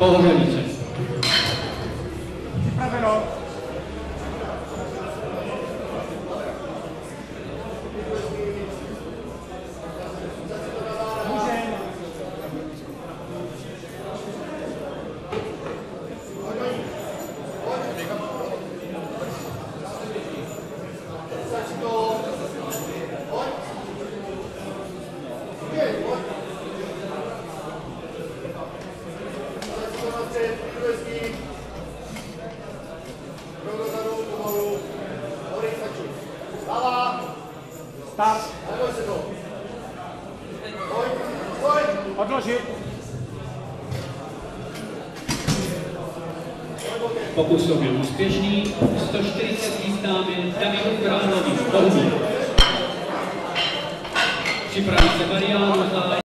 Pohořelice. Připraveno. Stop. Odložit. Pokus byl úspěšný, 140 místami Davidu Královi z Pohubu. Připraví se Mariánu